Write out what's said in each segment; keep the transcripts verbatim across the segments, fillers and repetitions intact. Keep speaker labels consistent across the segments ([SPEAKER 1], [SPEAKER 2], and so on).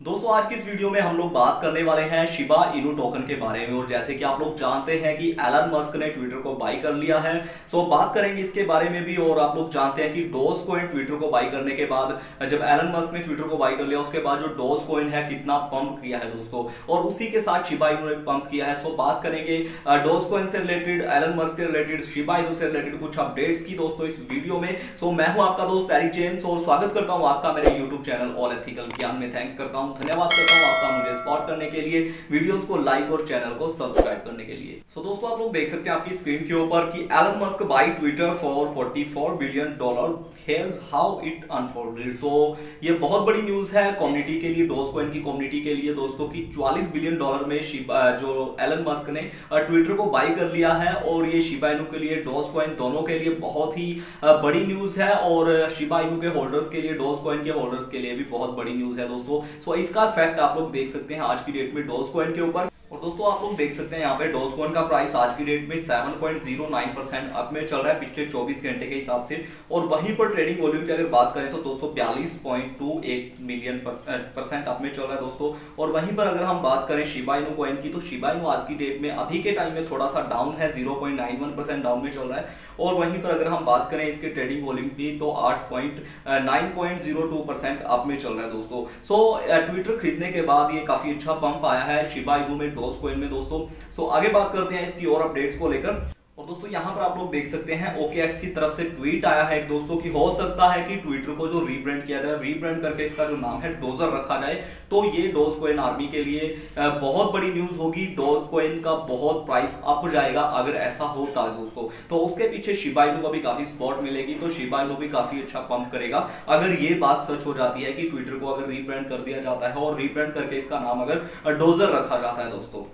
[SPEAKER 1] दोस्तों आज की इस वीडियो में हम लोग बात करने वाले हैं शिबा इनू टोकन के बारे में। और जैसे कि आप लोग जानते हैं कि एलन मस्क ने ट्विटर को बाई कर लिया है, सो बात करेंगे इसके बारे में भी। और आप लोग जानते हैं कि डोज कॉइन ट्विटर को बाई करने के बाद, जब एलन मस्क ने ट्विटर को बाई कर लिया उसके बाद जो डोज कॉइन है कितना पंप किया है दोस्तों, और उसी के साथ शिबा इनू ने पंप किया है। सो बात करेंगे डोज कॉइन से रिलेटेड, एलन मस्क से रिलेटेड, शिबा इनू से रिलेटेड कुछ अपडेट्स की दोस्तों इस वीडियो में। सो मैं हूं आपका दोस्त एरिक जेम्स और स्वागत करता हूं आपका मेरे यूट्यूब चैनल ऑल एथिकल ज्ञान में। थैंक्स करता हूं, धन्यवाद करता हूं आपका मुझे सपोर्ट करने के लिए, वीडियोस को लाइक और चैनल को सब्सक्राइब करने के लिए। सो so, दोस्तों आप लोग देख सकते हैं आपकी स्क्रीन के ऊपर कि Elon Musk buy Twitter for चौवालीस billion dollar, here's how it unfolded. तो ये बहुत बड़ी न्यूज है कम्युनिटी के लिए, डोज कॉइन की कम्युनिटी के लिए दोस्तों की चौवालीस बिलियन डॉलर में शिबा जो एलन मस्क ने ट्विटर को बाय कर लिया है। और ये शिबा इनू के लिए, डोज कॉइन दोनों के लिए बहुत ही बड़ी न्यूज है। और शिबा इनू के होल्डर्स के लिए, डोज कॉइन के होल्डर्स के लिए भी बहुत बड़ी न्यूज है दोस्तों। सो इसका इफेक्ट आप लोग देख सकते हैं आज की डेट में डोज कॉइन के ऊपर। और दोस्तों आप लोग देख सकते हैं यहाँ पे डोज कॉइन का प्राइस आज की डेट में सात पॉइंट शून्य नौ परसेंट अप में चल रहा है पिछले चौबीस घंटे के हिसाब से। और वहीं पर ट्रेडिंग वॉल्यूम की अगर बात करें तो दो सौ बयालीस पॉइंट दो एक मिलियन परसेंट अप में चल रहा है दोस्तों। और वहीं पर अगर हम बात करें शिबा इनू कॉइन की, तो शिबा इनू आज की डेट में अभी के टाइम में थोड़ा सा डाउन है, zero point nine one percent down में चल रहा है। और वहीं पर अगर हम बात करें इसके ट्रेडिंग वॉल्यूम की तो आठ point nine point zero two percent up में चल रहा है दोस्तों। सो ट्विटर खरीदने के बाद ये काफी अच्छा पंप आया है शिबा इनू में, डोज कॉइन में दोस्तों। सो आगे बात करते हैं इसकी और अपडेट्स को लेकर। और दोस्तों यहाँ पर आप लोग देख सकते हैं ओकेएक्स की तरफ से ट्वीट आया है एक दोस्तों की हो सकता है कि ट्विटर को जो रीब्रांड किया जाए, रीब्रांड करके इसका जो नाम है डोजर रखा जाए, तो ये डोज कॉइन आर्मी के लिए बहुत बड़ी न्यूज होगी। डोज कॉइन का बहुत प्राइस अप जाएगा अगर ऐसा होता है दोस्तों। तो उसके पीछे शिबा इनू को भी काफी सपोर्ट मिलेगी, तो शिबा इनू भी काफी अच्छा पंप करेगा अगर ये बात सच हो जाती है कि ट्विटर को अगर रीब्रांड कर दिया जाता है और रीब्रांड करके इसका नाम अगर डोजर रखा जाता है दोस्तों।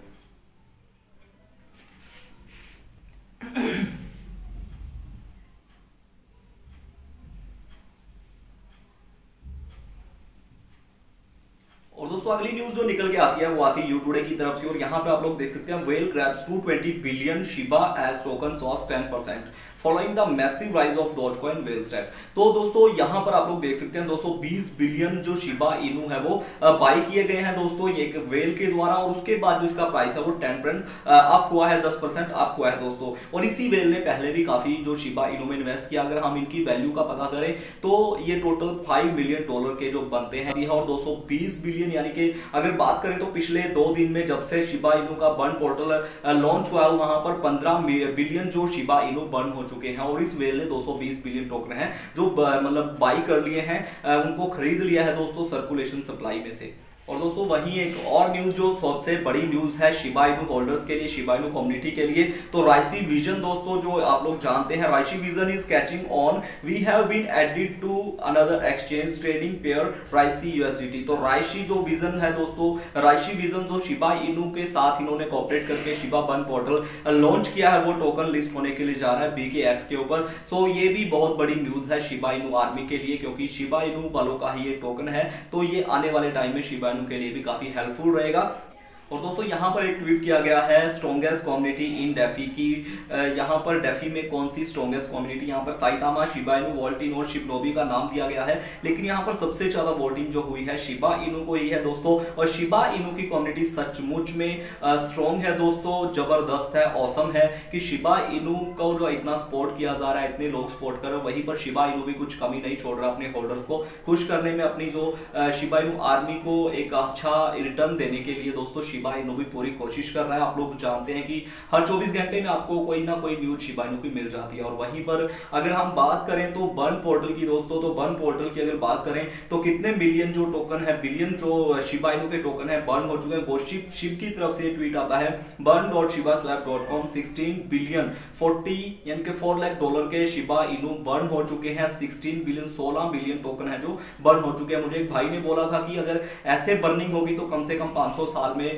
[SPEAKER 1] और दोस्तों अगली न्यूज जो निकल के आती है वो आती है यू टुडे की तरफ से। और यहाँ पे आप लोग देख सकते हैं whale grabs two twenty billion Shiba as token सॉस ten percent following the massive rise of dogecoin whale stack. तो दोस्तों यहाँ पर आप लोग देख सकते हैं दो सौ बीस बिलियन जो शिबा इनू है वो बाई किए गए हैं दोस्तों एक वेल के द्वारा। और उसके बाद जो इसका प्राइस है वो टेन परसेंट अप हुआ है, दस परसेंट अप हुआ है दोस्तों। और इसी वेल ने पहले भी काफी जो शिबा इनू में इन्वेस्ट किया, अगर हम इनकी वैल्यू का पता करें तो ये टोटल पाँच मिलियन डॉलर के जो बनते हैं। और दो सौ बीस बिलियन यानी कि अगर बात करें तो पिछले दो दिन में जब से शिबा इनू का बर्न पोर्टल लॉन्च हुआ है वहां पर पंद्रह बिलियन जो शिबा इनू बर्न हो चुके हैं। और इस वेल ने दो सौ बीस बिलियन टोकन है जो मतलब बाई कर लिए हैं, उनको खरीद लिया है दोस्तों सर्कुलेशन सप्लाई में से। और दोस्तों वहीं एक और न्यूज जो सबसे बड़ी न्यूज है शिबा इनू होल्डर्स के लिए, शिबा इनू कम्युनिटी के लिए, तो राइसी विजन दोस्तों जो आप लोग जानते हैं, Raisi vision is catching on, we have been added to another exchange trading pair Raisi USDT. तो राइसी जो विजन है दोस्तों, राइसी विजन जो शिबा इनू के साथ इन्होंने कॉपरेट करके शिबा बर्न पोर्टल लॉन्च किया है, वो टोकन लिस्ट होने के लिए जा रहा है बीकेएक्स के ऊपर। सो ये भी बहुत बड़ी न्यूज है शिबा इनू आर्मी के लिए, क्योंकि शिबा इनू वालों का ही ये टोकन है, तो ये आने वाले टाइम में शिबा के लिए भी काफी हेल्पफुल रहेगा। और दोस्तों यहाँ पर एक ट्वीट किया गया है स्ट्रॉन्गेस्ट कम्युनिटी इन डेफी की, यहाँ पर डेफी में कौन सी स्ट्रॉन्गेस्ट कम्युनिटी, यहाँ पर साइतामा, शिबा इनू, वॉल्टिन और शिबनोबी का नाम दिया गया है। लेकिन यहाँ पर सबसे ज्यादा वोटिंग जो हुई है शिबा इनू को ही है दोस्तों। और शिबा इनू की कम्युनिटी सचमुच में स्ट्रॉन्ग है दोस्तों, जबरदस्त है, औसम है कि शिबा इनू को जो इतना सपोर्ट किया जा रहा है, इतने लोग सपोर्ट कर रहे हैं, वहीं पर शिबा इनू भी कुछ कमी नहीं छोड़ रहा अपने होल्डर्स को खुश करने में, अपनी जो शिबा इनू आर्मी को एक अच्छा रिटर्न देने के लिए दोस्तों शिबा इनू भी पूरी कोशिश कर रहा है। आप लोग जानते हैं कि हर चौबीस घंटे में आपको कोई ना कोई न्यूज शिबा इनू की मिल जाती है। और वहीं पर अगर हम बात करें तो बर्न पोर्टल की दोस्तों, तो बर्न पोर्टल की अगर बात करें तो कितने मिलियन जो टोकन है, बिलियन जो शिबा इनू के टोकन है बर्न हो चुके हैं। गोशिप शिप की तरफ से ट्वीट आता है burn dot Shiba swap dot com, sixteen billion forty यानी कि फोर लाख डॉलर के शिबा इनू बर्न हो चुके हैं। सिक्सटीन बिलियन सोलह बिलियन टोकन है जो बर्न हो चुके हैं। मुझे एक भाई ने बोला था कि अगर ऐसे बर्निंग होगी तो कम से कम पाँच सौ साल में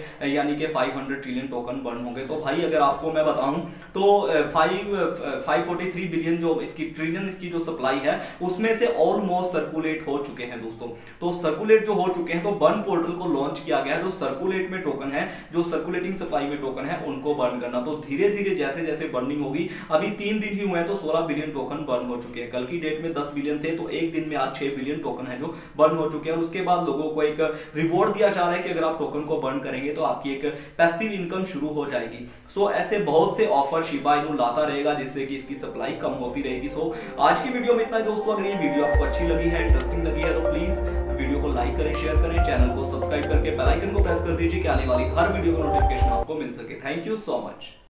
[SPEAKER 1] यानी कि पाँच सौ ट्रिलियन टोकन बर्न होंगे। तो भाई अगर आपको मैं बताऊं तो five five forty three billion जो इसकी ट्रिलियन इसकी जो सप्लाई है उसमें से ऑलमोस्ट सर्कुलेट हो चुके हैं दोस्तों। तो सर्कुलेट जो हो चुके हैं तो बर्न पोर्टल को लॉन्च किया गया है, जो सर्कुलेट में टोकन है, जो सर्कुलेटिंग सप्लाई में टोकन है उनको बर्न करना। तो धीरे धीरे जैसे जैसे बर्निंग होगी, अभी तीन दिन ही हुए हैं तो सोलह बिलियन टोकन बर्न हो चुके हैं। कल की डेट में दस बिलियन थे, तो एक दिन में आज छह बिलियन टोकन है जो बर्न हो चुके हैं। और उसके बाद लोगों को एक रिवॉर्ड दिया जा रहा है कि अगर आप टोकन को बर्न करेंगे तो आपकी एक पैसिव इनकम शुरू हो जाएगी। सो ऐसे बहुत से ऑफर शिबा इनू लाता रहेगा जिससे कि इसकी सप्लाई कम होती रहेगी। सो आज की वीडियो में इतना ही दोस्तों। अगर ये वीडियो आपको अच्छी लगी है, इंटरेस्टिंग लगी है, तो प्लीज वीडियो को लाइक करें, शेयर करें, चैनल को सब्सक्राइब करके बेल आइकन को प्रेस कर दीजिए कि आने वाली हर वीडियो का नोटिफिकेशन आपको मिल सके। Thank you so much.